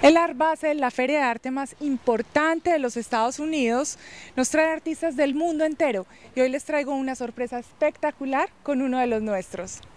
El Art Basel, la feria de arte más importante de los Estados Unidos, nos trae artistas del mundo entero y hoy les traigo una sorpresa espectacular con uno de los nuestros.